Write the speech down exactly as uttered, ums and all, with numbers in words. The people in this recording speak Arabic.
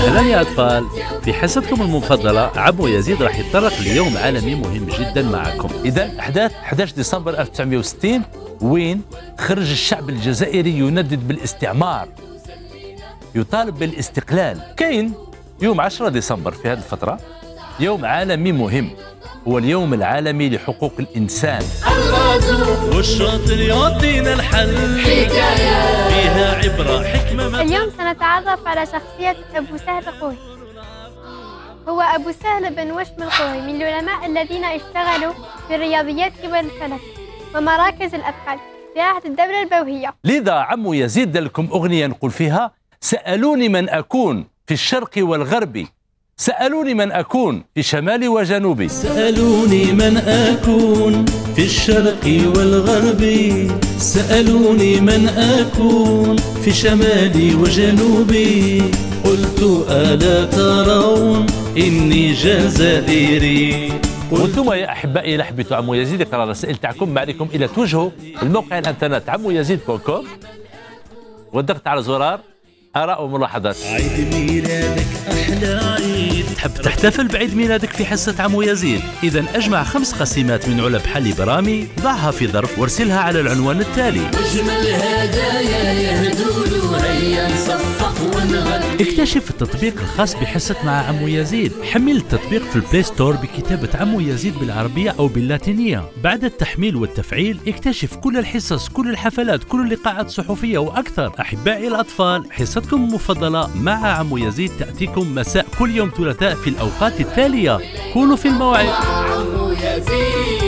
أهلا يا أطفال، في حصتكم المفضلة عمو يزيد راح يتطرق ليوم عالمي مهم جدا معكم. إذا أحداث أحد عشر ديسمبر ألف وتسعمئة وستين وين خرج الشعب الجزائري يندد بالاستعمار، يطالب بالاستقلال. كاين يوم عشرة ديسمبر في هذه الفترة يوم عالمي مهم، هو اليوم العالمي لحقوق الإنسان. الغازو والشاطر يعطينا الحل، حكاية فيها عبرة حكمة. اليوم سنتعرف على شخصية أبو سهل القوهي. هو أبو سهل بن وشم القوهي من العلماء الذين اشتغلوا في الرياضيات والفلك ومراكز الأفعال في عهد الدولة البويهية. لذا عمو يزيد لكم أغنية نقول فيها: سألوني من أكون في الشرق والغرب، سألوني من أكون في شمالي وجنوبي، سألوني من أكون في الشرق والغرب، سألوني من أكون في شمالي وجنوبي، قلت ألا ترون إني جزائري. وانتم يا أحبائي إلا حبيتوا عمو يزيد يقرأ الرسائل تاعكم، ما عليكم إلا توجهوا الموقع الانترنت عمو يزيد دوت كوم والضغط على زرار آراء وملاحظات. عيد ميلادك أحلى عيد، تحب تحتفل بعيد ميلادك في حصة عمو يزيد؟ إذا أجمع خمس قسيمات من علب حلي برامي، ضعها في ظرف وارسلها على العنوان التالي. أجمل هدايا يهدولو، هيا نصفق ونغني. اكتشف التطبيق الخاص بحصة مع عمو يزيد. حمل التطبيق في البلاي ستور بكتابة عمو يزيد بالعربية أو باللاتينية. بعد التحميل والتفعيل اكتشف كل الحصص، كل الحفلات، كل اللقاءات الصحفية وأكثر. أحبائي الأطفال، حصتكم المفضلة مع عمو يزيد تأتيكم مساء كل يوم ثلاثاء في الأوقات التالية. كونوا في الموعد.